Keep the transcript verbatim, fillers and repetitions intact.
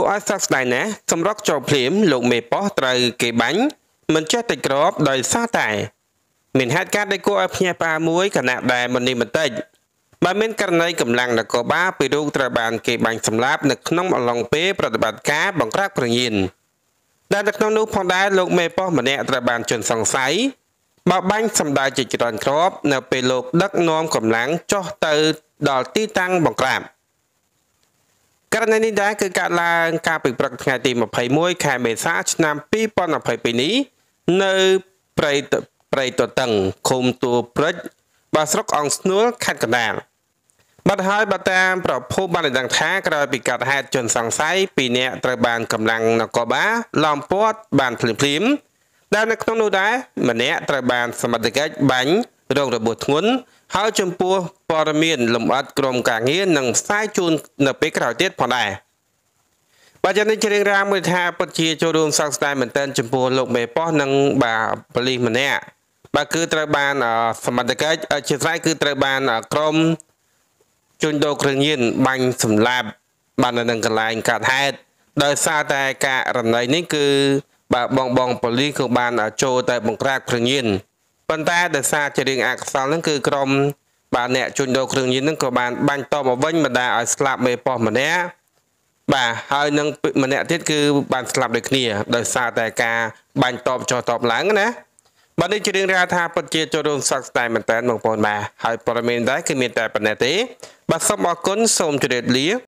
ឲ្យសក្តាយណាសម្រុកចូលភ្លាមលោកមេប៉ោះត្រូវគេបាញ់មិនចេះតែក្របដោយសារតែមានហេតុការណ៍ដែលគួរឲ្យភ្ញាក់ផ្អើលមួយគណៈដែលមុននេះបន្តិចបើមានករណីកម្លាំងនគរបាលពីរូបត្រូវបានគេបាញ់សម្លាប់នៅក្នុងអំឡុងពេលប្រតិបត្តិការបង្ក្រាបគ្រឿងញៀនដែលនៅក្នុងនោះផងដែរលោកមេប៉ោះម្នាក់ត្រូវបានជន់សង្ស័យបបាញ់សម្ដៅជាច្រើនគ្រាប់នៅពេលលោកដឹកនាំកម្លាំងចុះទៅដល់ទីតាំងបង្ក្រាបករណីនេះដែរគឺកើតឡើងកាលពីព្រឹកថ្ងៃទីម្ភៃមួយខែមេសាឆ្នាំពីរពាន់ម្ភៃពីរនេះនៅព្រៃព្រៃតតឹងឃុំទួលព្រិចបាទស្រុកអង្គស្នួលខេត្តកណ្ដាលបាត់ហើយបើតាមប្រភពបានដឹងថាក្រោយពីកាត់ហេតុជនសង្ស័យពីរនាក់ត្រូវបានកម្លាំងនគរបាលឡោមព័ទ្ធបានភ្លាមភ្លាមដែលនៅក្នុងនោះដែរម្នាក់ត្រូវបានសមត្ថកិច្ចបាញ់រងរបួសធ្ងន់ហើយចំពោះព័ត៌មានលម្អិតក្រុមការងារនឹងផ្សាយជូននៅពេលក្រោយទៀតផងដែរបាទយ៉ាងនេះជារឿងរ៉ាវមួយថាពិតជាចូលរួមសោកស្ដាយមែនទែនចំពោះលោកមេប៉ោះនិងបាទប៉ូលីសម្នាក់បាទគឺត្រូវបានសមត្ថកិច្ចជាស្រ័យគឺត្រូវបានក្រុមជួញដូរគ្រឿងញៀនបាញ់សម្លាប់បាននៅនឹងកន្លែងកាត់ហេតុដោយសារតែការរំលែកនេះគឺបាទបងបងប៉ូលីសក៏បានចូលទៅបង្ក្រាបគ្រឿងញៀនប៉ុន្តែដោយសារជារឿងអកុសលហ្នឹងគឺក្រុមបាទអ្នកជួញដូរគ្រឿងញៀនហ្នឹងក៏បានបាញ់តបមកវិញបណ្ដាឲ្យស្លាប់មេប៉ោះម្នាក់បាទហើយនឹងម្នាក់ទៀតគឺបានស្លាប់ដូចគ្នាដោយសារតែការបាញ់តបចោះតបឡើងណាបាទនេះជារឿងរ៉ាវថាពិតជាចូលរួមសោកស្ដាយមែនតើបងប្អូនបាទហើយព័ត៌មានដែរគឺមានតែប៉ុណ្ណេះទេបាទសូមអរគុណសូមជម្រាបលា